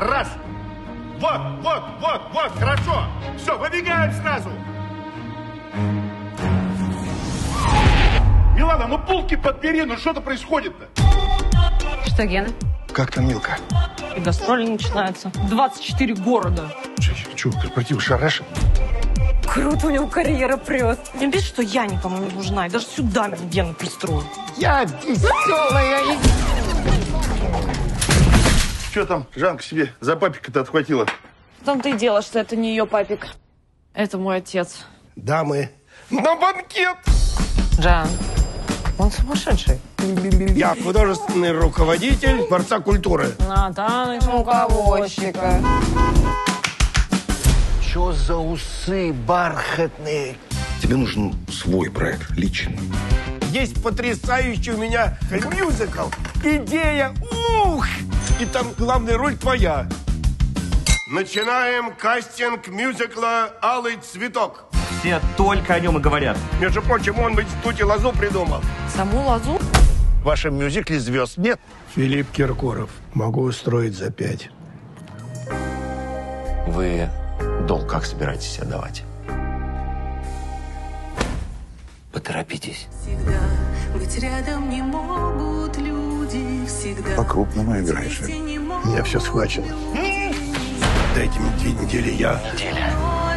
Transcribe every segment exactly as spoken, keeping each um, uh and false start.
Раз. Вот, вот, вот, вот, хорошо. Все, выбегаем сразу. Милана, ну булки подбери, ну что-то происходит-то? Что, Гена? Как там Милка? И гастроли начинаются. двадцать четыре города. Че, корпоратив шарашит? Круто, у него карьера прет. Не видишь, что я никому не нужна. И даже сюда меня Гена пристроил. Я веселая. Что там, Жанка себе за папика-то отхватила? В том-то и дело, что это не ее папик. Это мой отец. Дамы, на банкет! Жан, он сумасшедший. Я художественный руководитель Дворца культуры. Натаныч муковозчика. Что за усы бархатные? Тебе нужен свой проект, личный. Есть потрясающий у меня мюзикл. Идея, ух! И там главная роль твоя. Начинаем кастинг мюзикла «Алый цветок». Все только о нем и говорят. Между прочим, он в институте лозу придумал. Саму лозу? В вашем мюзикле звезд нет. Филипп Киркоров. Могу устроить за пять. Вы долг как собираетесь отдавать? Поторопитесь. Всегда быть рядом не могут люди, всегда. По-крупному играешь. У меня все схвачено. Дайте мне две недели, я... Неделя.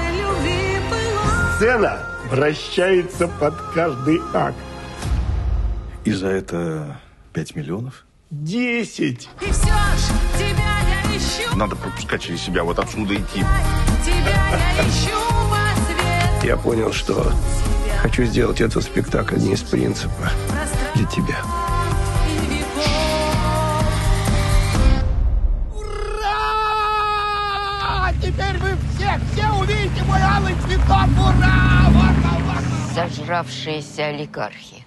Сцена вращается под каждый акт. И за это пять миллионов? Десять. И все ж тебя я ищу. Надо пропускать через себя, вот отсюда идти. Тебя я ищу по свету. Я понял, что хочу сделать этот спектакль не из принципа. Для тебя. Ура! Теперь вы все, все увидите мой алый цветок! Ура! Зажравшиеся олигархи.